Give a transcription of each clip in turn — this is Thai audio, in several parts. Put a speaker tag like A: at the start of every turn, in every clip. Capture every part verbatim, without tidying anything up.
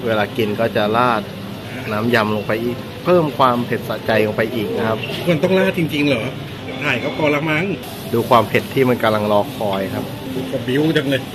A: เวลากินก็จะราดน้ำยำลงไปอีกเพิ่มความเผ็ดสะใจลงไปอีกนะครับ
B: มันต้องราดจริงๆเหรอถ่ายก็พอละมั้ง
A: ดูความเผ็ดที่มันกำลังรอคอยครับ
B: ก็บิ้วจังเลย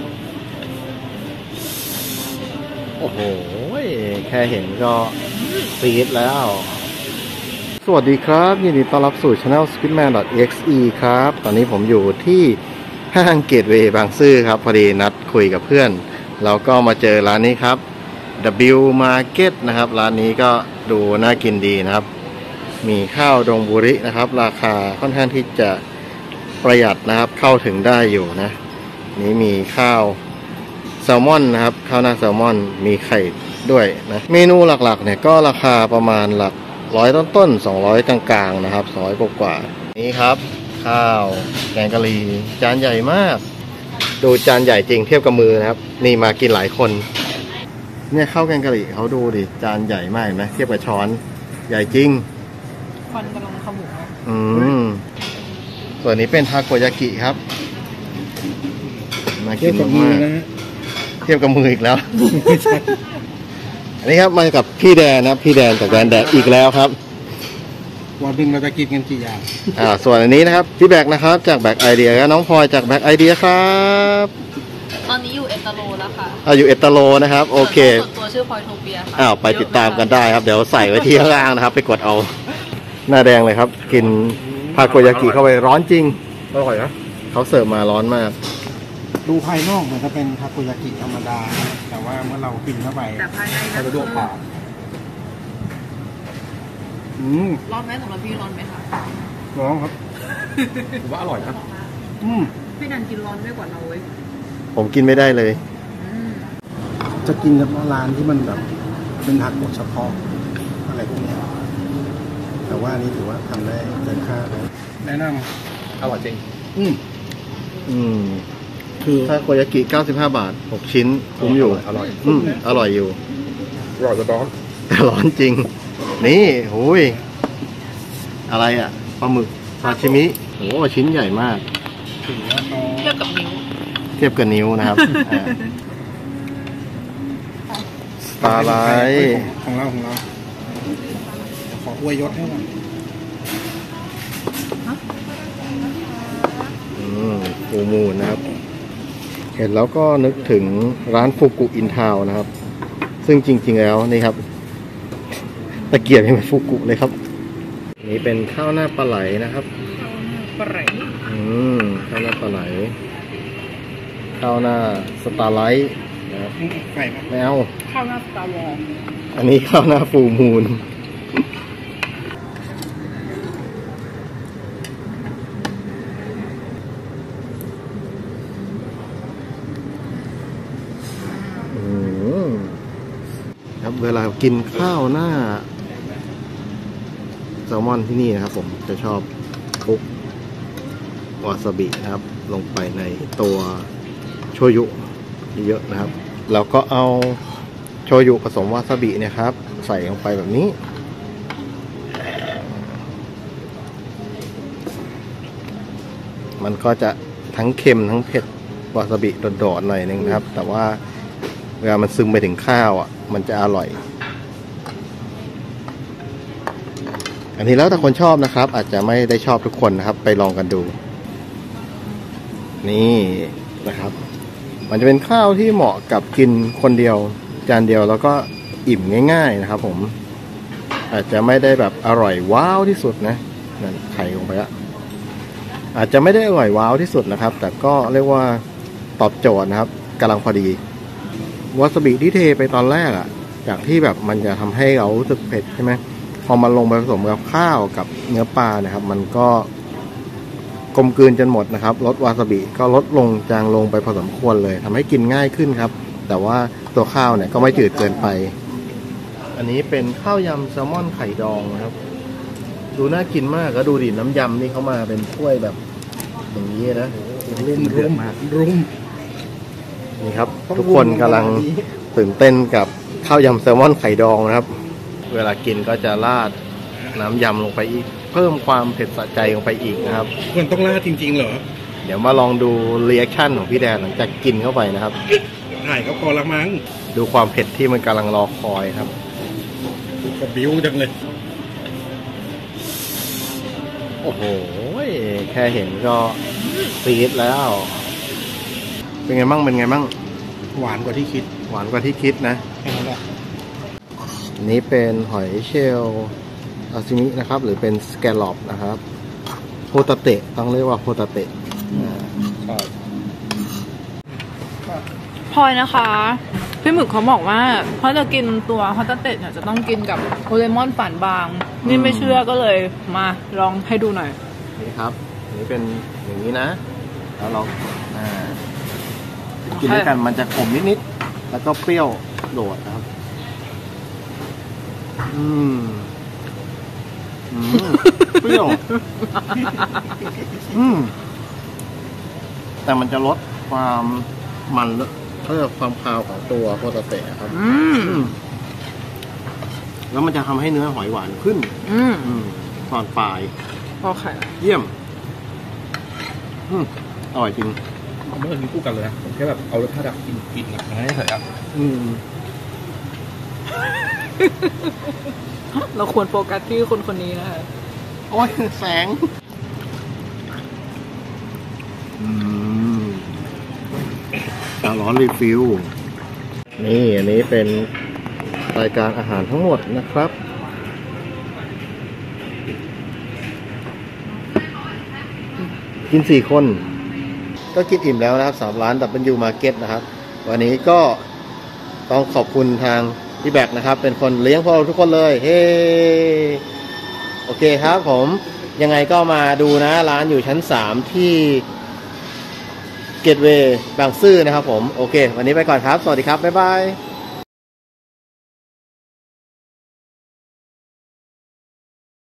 A: โอ้โหแค่เห็นก็ซีดแล้วสวัสดีครับยินดีต้อนรับสู่ Channel Squidman ดอท อี เอ็กซ์ อี ครับตอนนี้ผมอยู่ที่ห้างเกตเวย์บางซื่อครับพอดีนัดคุยกับเพื่อนแล้วก็มาเจอร้านนี้ครับ ดับเบิลยู Market นะครับร้านนี้ก็ดูน่ากินดีนะครับมีข้าวดงบุรินะครับราคาค่อนข้างที่จะประหยัดนะครับเข้าถึงได้อยู่นะนี้มีข้าวแซลมอนนะครับข้าวหน้าแซลมอนมีไข่ด้วยนะเมนูหลักๆเนี่ยก็ราคาประมาณหลักร้อยต้นๆสองร้อยกลางๆนะครับสองร้อยกว่าๆนี้ครับข้าวแกงกะหรี่จานใหญ่มากดูจานใหญ่จริงเทียบกับมือนะครับนี่มากินหลายคนเนี่ยข้าวแกงกะหรี่เขาดูดิจานใหญ่มากนะเทียบกับช้อนใหญ่จริง
C: ควันกำลังขมุก
A: อืมส่วนนี้เป็นทาโกยากิครับมากินมากเทียบกับมืออีกแล้วอันนี้ครับมากับพี่แดนนะพี่แดนจากแดนแดกอีกแล้วครับ
B: วันหนึ่งเราจะกินกันกี่อย่าง
A: อ่าส่วนอันนี้นะครับพี่แบกนะครับจากแบกไอเดียน้องพลอยจากแบกไอเดียครับ
C: ตอนนี้อยู่เอตาโลแล้วค่ะ
A: อ่าอยู่เอตาโลนะครับโอเค
C: ส่วนตัวชื่อพลอยโทเปียค่ะ
A: อ้าวไปติดตามกันได้ครับเดี๋ยวใส่ไว้ที่ข้างล่างนะครับไปกดเอาหน้าแดงเลยครับกินทาโกยากิเข้าไปร้อนจริง
B: อร่อยนะ
A: เขาเสิร์ฟมาร้อนมาก
B: ดูภายนอกมันจะเป็นทาโกยากิธรรมดาแต่ว่าเมื่อเรากินเข้าไป
C: แต่ภายใน
B: จะดวกปากอืม
C: ร้อนไหมสำหรับพี่ร้อนไหมคะ
B: ร้อนครับถือว่าอร่อยครับอืม
C: พี่นันกินร้อนด้วยกว่าเราเว้ย
A: ผมกินไม่ได้เลย
B: จะกินเฉพาะร้านที่มันแบบเป็นทาโกะเฉพาะอะไรพวกนี้แต่ว่านี้ถือว่าทำได้เกินค่าเลยแนะนำอร่อยจริงอืม
A: อืมคือทาโกยากิเก้าสิบห้าบาทหกชิ้นคุ้มอยู่
B: อร่อย
A: อืมอร่อยอยู่
B: อร่อยจะร้อน
A: แต่ร้อนจริงนี่โอ้ยอะไรอ่ะปลาหมึกซาชิมิโอ้ชิ้นใหญ่มาก
C: เทียบกับนิ้ว
A: เทียบกับนิ้วนะครับสตาร์ไลท์
B: ของเราของเราขออวยยศให้หน่อย
A: อืมฟูมูนนะครับเห็นแล้วก็นึกถึงร้านฟุกุอินทาวนะครับซึ่งจริงๆแล้วนี่ครับตะเกียบยังเป็นฟุกุเลยครับนี่เป็นข้าวหน้าปลาไหลนะครับ
C: ปลาไหล
A: อืมข้าวหน้าปลาไหลข้าวหน้าสตาร์ไลท์นะครับไม่เอา
C: ข้าวหน้าสตาร์วอล
A: อันนี้ข้าวหน้าฟูมูนครับเวลากินข้าวหน้าแซลมอนที่นี่นะครับผมจะชอบคลุกวาซาบินะครับลงไปในตัวโชยุเยอะนะครับแล้วก็เอาโชยุผสมวาซาบิเนี่ยครับใส่ลงไปแบบนี้มันก็จะทั้งเค็มทั้งเผ็ดวาซาบิโดดๆหน่อยนึงนะครับแต่ว่าเวลามันซึมไปถึงข้าวอ่ะมันจะอร่อยอันนี้แล้วแต่คนชอบนะครับอาจจะไม่ได้ชอบทุกคนนะครับไปลองกันดูนี่นะครับมันจะเป็นข้าวที่เหมาะกับกินคนเดียวจานเดียวแล้วก็อิ่มง่ายๆนะครับผมอาจจะไม่ได้แบบอร่อยว้าวที่สุดนะนั่นไข่ลงไปละอาจจะไม่ได้อร่อยว้าวที่สุดนะครับแต่ก็เรียกว่าตอบโจทย์นะครับกำลังพอดีวาซาบิที่เทไปตอนแรกอ่ะจากที่แบบมันจะทำให้เรารู้สึกเผ็ดใช่ไหมพอมาลงไปผสมกับข้าวกับเนื้อปลานะครับมันก็กลมกลืนจนหมดนะครับรสวาซาบิก็ลดลงจางลงไปพอสมควรเลยทำให้กินง่ายขึ้นครับแต่ว่าตัวข้าวเนี่ยก็ไม่จืดเกินไปอันนี้เป็นข้าวยำแซลมอนไข่ดองนะครับดูน่ากินมากก็ดูดิน้ำยำนี่เขามาเป็นถ้วยแบบอย่างนี้นะ
B: รุมรุมรุม
A: นี่ครับทุกคนกำลังตื่นเต้นกับข้าวยำแซลมอนไข่ดองนะครับเวลากินก็จะราดน้ำยำลงไปอีกเพิ่มความเผ็ดสะใจลงไปอีกนะครับ
B: มันต้องราดจริงๆเหรอ
A: เดี๋ยวมาลองดูรีแอคชั่นของพี่แดนหลังจากกินเข้าไปนะครับ
B: ถ่ายก็พอละมั้ง
A: ดูความเผ็ดที่มันกำลังรอคอยครับ
B: กระบิ้วจังเลย
A: โอ้โหแค่เห็นก็ซีดแล้ว เป็นไงบ้างเป็นไงบ้าง
B: หวานกว่าที่คิด
A: หวานกว่าที่คิดนะ
B: แค่นั้นแหละ
A: นี้เป็นหอยเชลล์อาซิมินะครับ หรือเป็นสแกลลอปนะครับโฮตาเตะต้องเรียกว่าโฮตาเตะ
B: ใช่
C: พลอยนะคะพี่หมึกเขาบอกว่าเพราะจะกินตัวฮอตเตะเนี่ยจะต้องกินกับโอเลมอนฝานบางนี่ไม่เชื่อก็เลยมาลองให้ดูหน่อย
A: นี่ครับอันนี้เป็นอย่างนี้นะ แล้วเราอ่ากินด้วยกันมันจะขมนิดๆแล้วก็เปรี้ยวโดดนะครับ อืมอืมเปรี้ยว อืมแต่มันจะลดความมันเพิ่มความคาวของตัวโฮตาเตะครับ
C: อืม
A: อืมแล้วมันจะทำให้เนื้อหอยหวานขึ้น
C: อืม
A: อืมตอนปลาย
C: โอเค
A: เยี่ยม อืมอร่อยจริง
B: ผมไม่เคยกินคู่กันเลยนะผมแค่แบบเอารสชาติแบบกินกินๆนะไม่เฉยอ่ะ
A: อืม
C: เราควรโฟกัสที่คนคนนี้นะคะ
A: โอ้ยแสง อืมตาร้อนรีฟิล นี่อันนี้เป็นรายการอาหารทั้งหมดนะครับ กินสี่คน ก็กินอิ่มแล้วนะครับสามร้าน ดับเบิลยู Market นะครับ วันนี้ก็ต้องขอบคุณทางพี่แบกนะครับ เป็นคนเลี้ยงพวกเราทุกคนเลย เฮ้ โอเคครับผม ยังไงก็มาดูนะ ร้านอยู่ชั้นสามที่เกตเวย์บางซื่อนะครับผม โอเค วันนี้ไปก่อนครับ สวัสดีครับ บ๊ายบาย